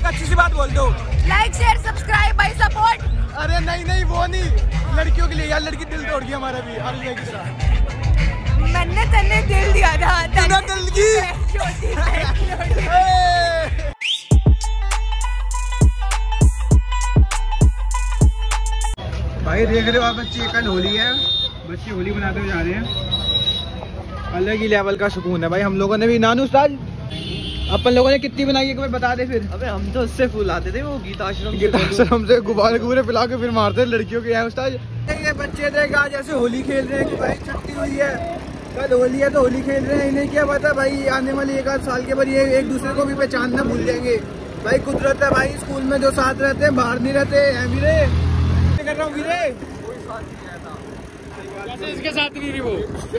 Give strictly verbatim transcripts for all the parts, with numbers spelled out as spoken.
अच्छी सी बात बोल दो। Like share subscribe by support. अरे नहीं नहीं वो नहीं, लड़कियों के लिए यार, लड़की दिल तोड़ गई हमारा भी हर की तरह। मैंने तन्ने दिल दिया था, तन्ने दिल की छोटी भाई देख रहे हो आप बच्चे, कल होली है, बच्चे होली मनाते हुए जा रहे हैं। अलग ही लेवल का सुकून है भाई। हम लोगों ने भी, नानू उस्ताद अपन लोगों ने कितनी बनाई है कोई बता दे फिर। अबे हम तो उससे फूल आते थे, वो गीता आश्रम गीता आश्रम से गुब्बारे गुब्बारे पिला के फिर मारते लड़कियों के यहाँ उस्ताद। ये बच्चे देख आज ऐसे होली खेल रहे हैं कि भाई छुट्टी हुई है, कल होली है तो होली खेल रहे हैं। इन्हें क्या पता भाई आने वाली एक आध साल के बाद ये एक दूसरे को भी पहचानना भूल जाएंगे। भाई कुदरत है भाई, स्कूल में जो साथ रहते हैं बाहर नहीं रहते हैं। वीरे कर रहा हूँ वीरे, इसके साथ नहीं रही वो।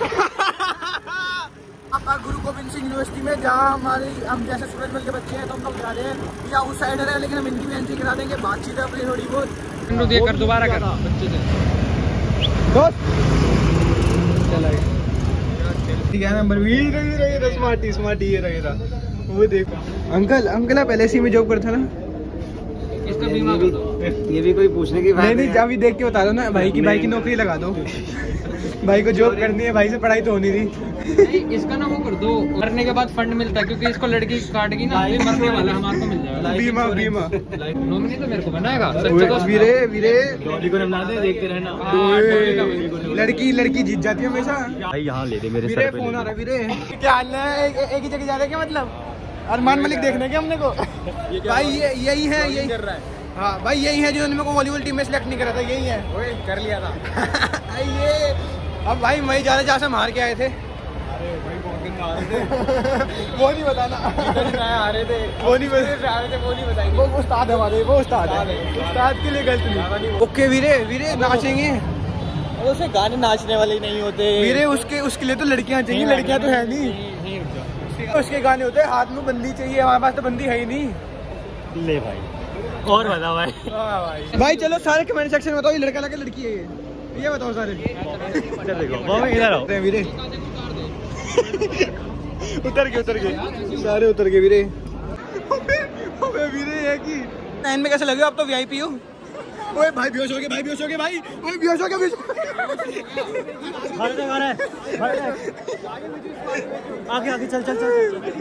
गुरु गोविंद सिंह यूनिवर्सिटी में जहाँ हमारे हम जैसे सूरजमल के बच्चे हैं तो हम लोग जा रहे हैं, या उस साइड है लेकिन हम इनकी भी एंट्री करा देंगे। बातचीत है अपनी थोड़ी बहुत, कर दोबारा कर बच्चे से दोस्त चला ठीक है नंबर वीर स्मार्टी स्मार्टी ये रहेगा। वो देखो अंकल अंकल आप एल आई सी में जॉब करता ना, इसका बीमा कर दो। ये भी कोई पूछने की बात नहीं नहीं, अभी देख के बता दो ना भाई की, भाई की नौकरी लगा दो। भाई को जॉब करनी है, भाई से पढ़ाई तो होनी थी। नहीं, इसका ना वो कर दो, मरने के बाद फंड मिलता है क्योंकि इसको लड़की काटेगी ना, ये मरने वाला हमारे को मिल जाएगा बीमा बीमा। नॉमिनी तो मेरे को बनाएगा। वीरे वीरे डॉली को देखते रहना, लड़की लड़की जीत जाती है हमेशा। भाई यहाँ ले दे मेरे वीरे फोन आ रहा है। वीरे क्या हाल है, एक ही जगह जा रहे क्या मतलब अरमान मलिक देखने के हमने को। भाई ये यही है, यही कर रहा है। हाँ भाई यही है जिन्होंने मेरे को वॉलीबॉल टीम में सिलेक्ट नहीं करा था, यही है। ओए कर लिया था। ये अब भाई वही जा रहे जहाँ से मार के आए थे। अरे भाई बहुत दिन आ रहे थे। वो नहीं बताना, आ रहे थे वो नहीं बता रहे थे, वो नहीं बताएंगे। वो उस्ताद हमारे, वो उस्ताद है, उस्ताद के लिए गलत नहीं। ओके वीरे वीरे नाचेंगे। उसे गाने नाचने वाले नहीं होते वीरे, उसके उसके लिए तो लड़कियाँ चाहिए, लड़कियाँ तो है नहीं। उसके गाने होते हैं, हाथ में बंदी चाहिए, हमारे पास तो बंदी है ही नहीं। ले भाई और बता भाई। भाई भाई चलो सारे कमेंट सेक्शन में बताओ ये लड़का लगा लड़की है, ये ये बताओ सारे। इधर आओ वीरे उतर गए उतर गए सारे उतर गए वीरे। वीरे है कि लाइन में कैसे लगे आप तो वी आई पी हो। ओए भाई बेहोश हो गए, भाई बेहोश हो गए, भाई ओए बेहोश हो गए। आगे आगे चल चल चल।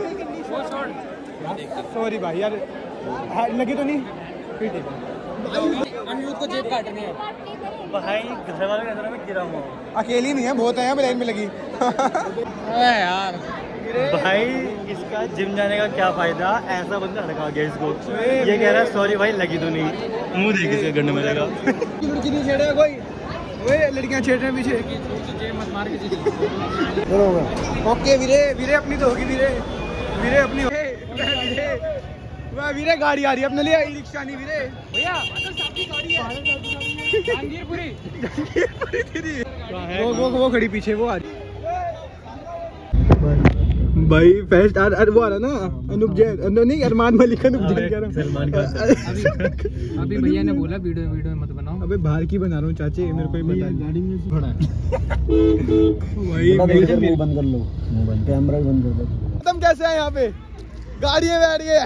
सॉरी भाई यार, लगी तो नहीं। अनिरुद्ध को जेब काटनी है भाई, घर वाले के अंदर में गिरा हुआ अकेली नहीं है, बहुत है लाइन में लगी। यार भाई इसका जिम जाने का क्या फायदा, ऐसा बंदा हड़का गया इसको। ये कह रहा है सॉरी भाई लगी तो नहीं, मुंह देख इसके गन्ने में लगा। लड़की नहीं छेड़ा कोई, वे लड़कियां छेड़ रहे हैं पीछे। मत मार के ओके वीरे वीरे अपनी तो होगी वीरे, वीरे अपनी हो। वाह वीरे गाड़ी आ रही है अपने लिए, ई रिक्शा नहीं वीरे भैया, गाड़ी है जहांगीरपुरी जहांगीरपुरी तेरी वो वो वो खड़ी पीछे, वो आ रही भाई। फेस्ट आ रहा वो आ रहा ना, अनूप जैन नहीं अरमान मलिक, अनूप जैन कह रहा हूं। अभी भैया ने बोला वीडियो वीडियो मत बनाओ। अबे बाहर की बना रहा हूँ चाचे, मेरे को ही पता है। गाड़ी में थोड़ा भाई बंद कर लो, कैमरा बंद कर दो। तुम कैसे आए यहाँ पे, गाड़ी में बैठ गए।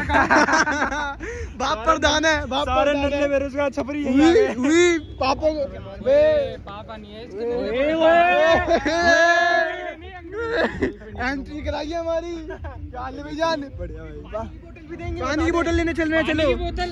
बाप प्रधान है, बाप प्रधान है बेरोजगार छपरी है। पापा पापा नहीं है, एंट्री कराइए हमारी। भाई जान पानी की बोतल लेने चल रहे हैं, चलो।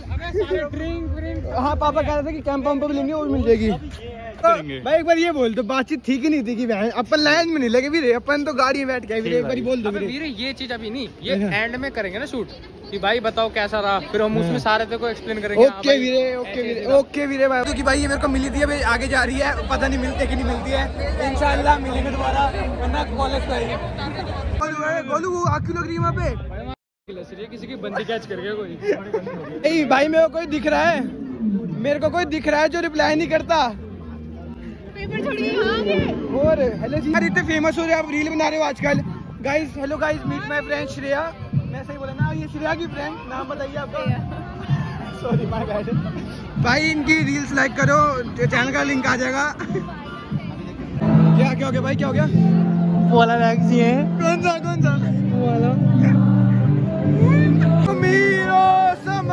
हाँ पापा कह रहे थे कि कैंप पंप भी लेंगे और मिल जाएगी। भाई एक बार ये बोल दो, बातचीत ठीक ही नहीं थी कि अपन लाइन में नहीं लगे वीरे, अपन तो गाड़ी में बैठ गए वीरे। एक बार बोल दो वीरे, ये चीज अभी नहीं, ये एंड में करेंगे ना शूट कि भाई बताओ कैसा रहा, फिर हम उसमें सारे तेरे को एक्सप्लेन करेंगे। ओके वीरे ओके वीरे ओके वीरे भाई, क्योंकि भाई ये मेरे को मिली थी, अभी आगे जा रही है, पता नहीं मिलती कि नहीं मिलती है। इंशाल्लाह मिलेंगे दोबारा, वरना कॉलेज पे आएंगे। गोलू वो आग क्यों लग रही है वहाँ पे, किसी की बंदी कैच कर गया कोई। नहीं भाई मेरे को कोई दिख रहा है, मेरे को कोई दिख रहा है जो रिप्लाई नहीं करता। और हेलो जी यार, इतने फेमस हो रहे हैं आप, रील बना रहे हो आजकल। Guys hello guys, meet my friend Shreya. मैं सही बोला ना, ये श्रेया की फ्रेंड, नाम बताइए आपका। Sorry my bad. भाई इनकी रील्स लाइक करो, चैनल का लिंक आ जाएगा। क्या क्या हो गया भाई, क्या हो गया? वाला वैक्सी है। कौन सा कौन सा वाला? मीरो सम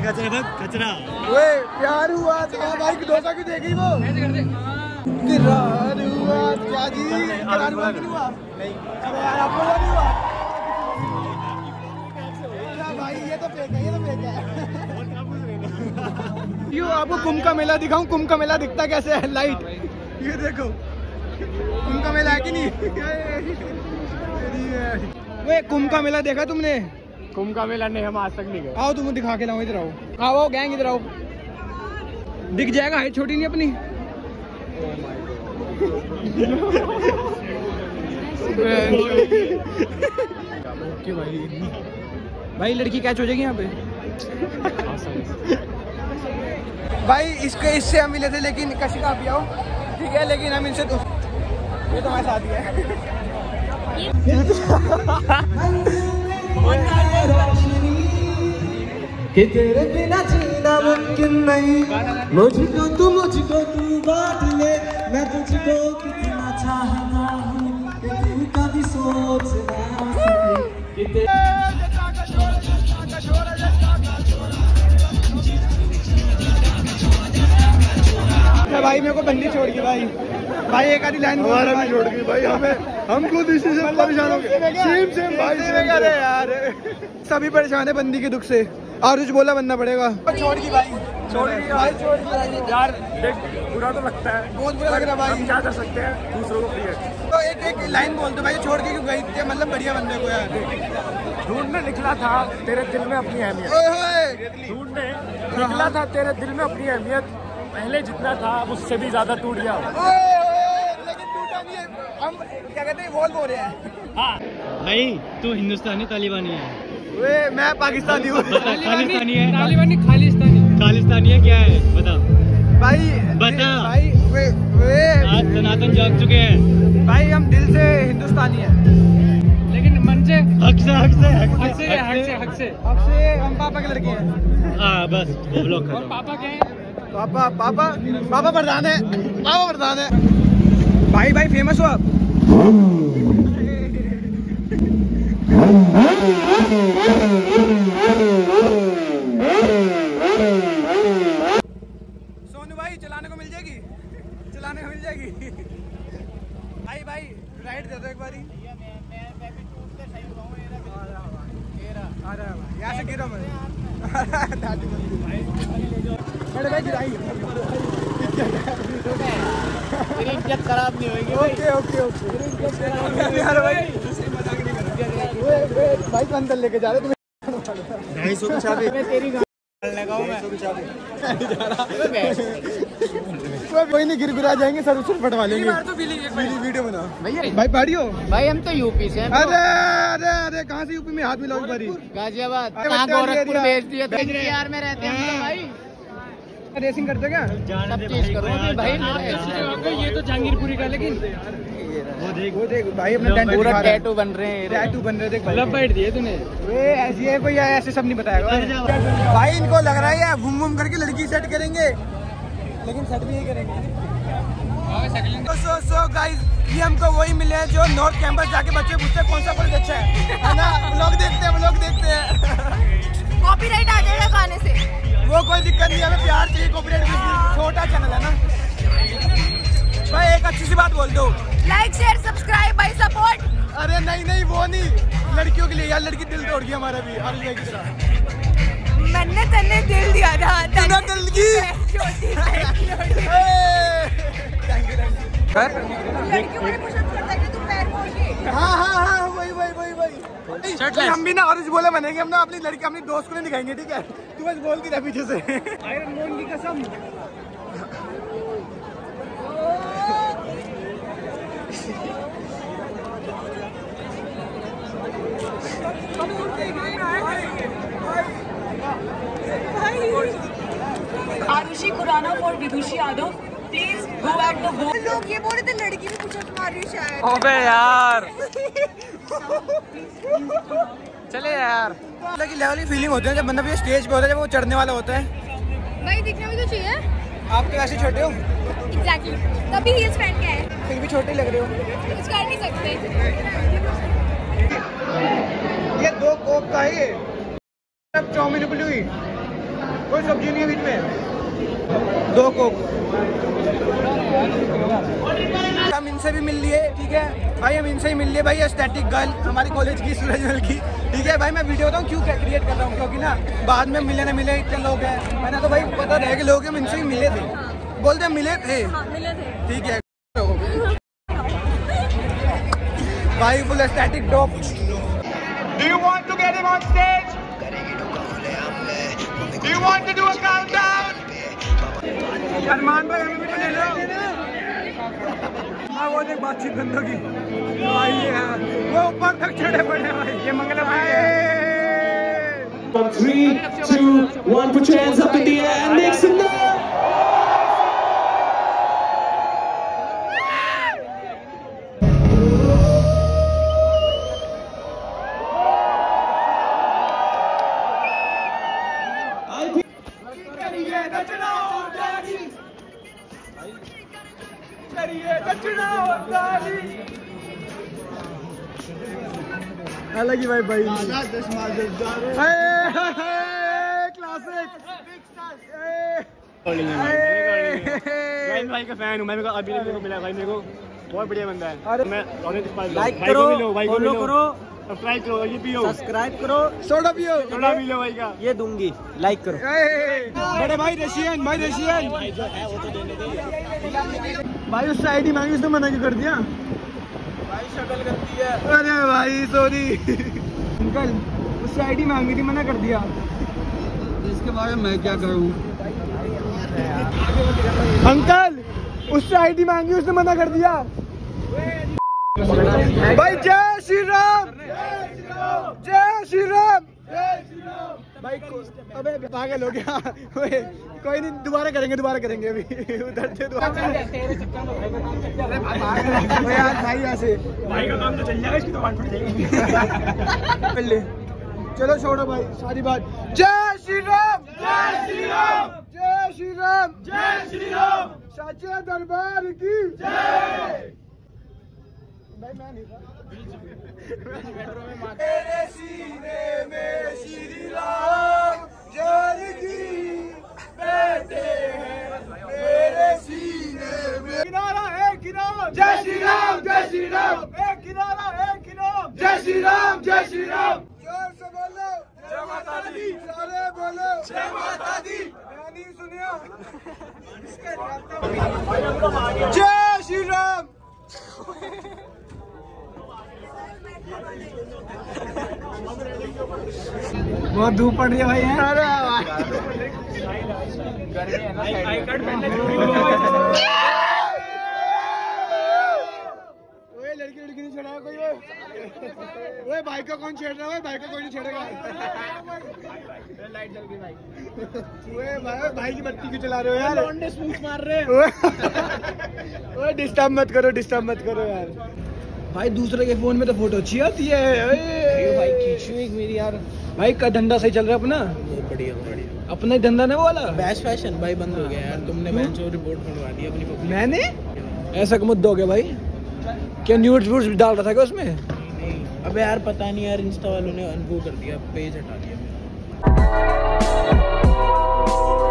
कचरा बस कचरा। वे प्यार हुआ तो भाई की डोसा क्यों देगी वो? करार हुआ क्या जी? करार हुआ क्यों हुआ? नहीं अरे यार आपको वो नहीं हुआ? भाई ये तो फेक है, ये तो फेक है। यो आपको कुंभ का मेला दिखाऊं? कुंभ का मेला दिखता कैसे है? लाइट ये देखो, कुंभ का मेला है कि नहीं? वे कुंभ का मेला देखा तुमने? कुंभ का मेला नहीं, हम आज तक नहीं गए। आओ तुम दिखा के लाओ, इधर आओ। आओ आओ गैंग इधर आओ, दिख जाएगा, हाइट छोटी नहीं अपनी। भाई भाई लड़की कैच हो जाएगी यहाँ पे। भाई इसके इससे हम मिले थे लेकिन कशी का भी आओ ठीक है, लेकिन हम इनसे तो ये तो हमारे साथ ही है। कि तेरे बिना जीना मुमकिन नहीं, मुझको तू मुझको तू बांट ले, मैं तुझको कितना चाहता हूँ कि तू कभी सोच ना सके कि भाई मेरे को बंदी छोड़ गई भाई। भाई एक आधी लाइन हमारा भी छोड़ गई भाई, हमें हम खुद इसी से परेशान हो गए। सेम सेम भाई अरे यार सभी परेशान है बंदी के दुख से, और कुछ बोला बनना पड़ेगा। छोड़ गई भाई, छोड़ गई भाई, छोड़ गई यार। देख बुरा तो लगता है, बहुत बुरा लग रहा है भाई, क्या कर सकते हैं, दूसरों को फ्री है। तो एक एक लाइन बोल दो भाई, छोड़ के क्यों गई थी? मतलब बढ़िया बंदे को यार ढूंढने निकला था तेरे दिल में अपनी अहमियत, ढूंढने निकला था तेरे दिल में अपनी अहमियत, पहले जितना था उससे भी ज्यादा टूट गया। लेकिन टूटा नहीं है, हम क्या कहते हैं वॉल बोल रहे हैं। हाँ भाई तू हिंदुस्तानी तालिबानी है? वे मैं पाकिस्तानी हूँ। खालिस्तानी है? तालिबानी खालिस्तानी खालिस्तानी है क्या है बता भाई? बता भाई वे वे आज सनातन जाग चुके हैं भाई, हम दिल से हिंदुस्तानी हैं, लेकिन मन से हक से हक से हक हक से हक से हक से अब से हम पापा के लड़के हैं। हाँ बस वो ब्लॉक और कर। पापा क्या है? पापा पापा पापा प्रधान है, पापा प्रधान है। भाई भाई फेमस हो आप? सोनू भाई चलाने को मिल जाएगी, चलाने को मिल जाएगी। भाई भाई राइड दे दो एक बारी। यहाँ से गिरा मैं। बड़े भाई गिराई इज्जत खराब नहीं होगी। ओके ओके ओके यार भाई भाई को अंदर लेके जा रहे तुम्हें ढाई सौ की चाबी तेरी लगाऊं मैं कोई नहीं, गिर गिरा जाएंगे, सर उससे पटवा लेंगे। तो वीडियो बना भाई। पहाड़ी हो भाई? हम तो यूपी से हैं। अरे अरे अरे कहाँ से यूपी में हाथ मिलाओ बारी? गाजियाबाद, कहाँ गोरखपुर भेज दिया था यार, में रहते हैं भाई। रेसिंग करते क्या? सब चीज करो भाई, ये तो जहांगीरपुरी का, लेकिन वो देख वो देख भाई अपना पूरा टैटू बन रहे हैं, टैटू बन रहे थे। मतलब बैठ दिए तूने। वे ऐसी है कोई ऐसे सब नहीं बताएगा भाई। इनको लग रहा है घूम घूम करके लड़की सेट करेंगे, लेकिन सेट भी नहीं करेंगे। तो सो सो गाइस ये हमको वही मिले हैं जो नॉर्थ कैंपस जाके बच्चे पूछते हैं कौन सा कॉलेज अच्छा है, है ना? व्लॉग देखते हैं, व्लॉग देखते हैं। कॉपीराइट आ जाएगा गाने से, वो कोई दिक्कत नहीं है, हमें प्यार चाहिए। कॉपीराइट छोटा चैनल है ना भाई। एक अच्छी सी बात बोल दो, like share subscribe by support. अरे नहीं नहीं वो नहीं, लड़कियों के लिए यार, लड़की दिल तोड़ गई हमारा भी और की तरह। मैंने तन्ने दिल दिया था, तन्ने दिल की छोटी लड़की मुझे पुशअप करता है कि तू पैर मोड़ के। हाँ हाँ हाँ वही वही वही वही। हम भी ना और बोले बनेंगे, हम ना अपनी लड़की अपनी दोस्त को नहीं दिखाएंगे, ठीक है? तू बस बोल के रह पीछे से। आयरन मोन की कसम। Arushi Khurana for Vidushi Yadav, please go back to go. लोग ये बोल रहे थे लड़की भी कुछ मार रही शायद। अबे यार चले यार। की लेवल की फीलिंग होती है जब बंदा भी स्टेज पे होता है, जब वो चढ़ने वाला होता है। भाई दिखने में तो चाहिए। आप तो वैसे छोटे हो। एग्जैक्टली, तभी हील्स पहन के आए। फिर भी छोटे लग रहे हो। कुछ कर नहीं सकते। ये दो कोक का है, ये अब चाउमीन उबली हुई। कोई सब्जी नहीं है बीच में। दो कोक। हम इनसे भी मिल लिए, ठीक है भाई, हम इनसे ही मिल लिए भाई। एस्थेटिक गर्ल हमारी कॉलेज की, सूरजमल की, ठीक है भाई। मैं वीडियो बताऊँ क्यों क्या क्रिएट कर रहा हूँ, क्योंकि ना बाद में मिले ना मिले इतने लोग हैं, मैंने तो भाई पता रहे कि लोग हम इनसे ही मिले थे, बोलते मिले थे, ठीक है भाई। Full aesthetic dope. Do you want to get him on stage? Do you want to do a countdown? Armaan भाई हमें भी तो ले लो। हाँ वो देख बातचीत बंद होगी भाई, ये वो ऊपर तक चढ़े पड़े हैं भाई। ये मंगला भाई। Three, two, one, put your hands up in the air and make some noise. अलग ही भाई भाई क्लासिक भाई का फैन हूँ मैं, अभी मेरे को मिला भाई, मेरे को बहुत बढ़िया बंदा है। अरे मैं लाइक करो, फॉलो करो, सब्सक्राइब करो, ये पियो, सब्सक्राइब करो, सोडा पियो, सोडा पी लो भाई का, ये दूंगी, लाइक करो। बड़े भाई रशियन, भाई रशियन भाई, उससे आईडी मांगी, उसने मना क्यों कर दिया भाई? शक्ल गंदी है। अरे भाई सॉरी अंकल, उससे आईडी मांगी थी, मना कर दिया। इसके बारे में मैं क्या करूं अंकल? उससे आईडी मांगी, उसने मना कर दिया भाई। जय श्री राम, जय श्री राम भाई। अबे पागल हो गया। कोई नहीं, दोबारा करेंगे, दोबारा करेंगे अभी उधर से दोबारा। भाई ऐसे भाई का काम तो चल जाएगा, इसकी तो बात फट जाएगी। चलो छोड़ो भाई सारी बात। जय श्री राम, जय श्री राम, जय श्री राम, जय श्री राम, सच्चे दरबार की जय। भाई मैं नहीं था। मेरे सीने में श्री राम जानकी बैठे हैं, मेरे सीने में। किनारा है किनारा, जय श्री राम, जय श्री राम, एक किनारा है किनारा, जय श्री राम, जय श्री राम। जोर से बोलो जय माता दी, सारे बोलो जय माता दी। मैंने सुनिया जय श्री राम। बहुत धूप पड़ रही है भाई। अरे लड़की लड़की नहीं छेड़ा कोई। वो भाई को कौन छेड़ रहा है? भाई को कोई नहीं छेड़ेगा। लाइट जल गई भाई। वो भाई भाई की बत्ती क्यों चला रहे हो यार? लौंडे स्पूच मार रहे हैं। वो डिस्टर्ब मत करो, डिस्टर्ब मत करो यार। भाई दूसरे के फोन में तो फोटो अच्छी आती है भाई। खींचू एक मेरी यार। भाई का धंधा सही चल रहा है अपना? बढ़िया बढ़िया। अपना ही धंधा ना वो वाला बैच फैशन भाई बंद हो गया यार। तुमने बेंच और रिपोर्ट मंगवा दी अपनी पब्लिक। मैंने ऐसा का मुद्दा हो गया भाई? क्या न्यूज़ व्यूज़ डाल रहा था क्या उसमें? नहीं अबे यार पता नहीं यार, इंस्टा वालों ने अनवो कर दिया, पेज हटा दिया।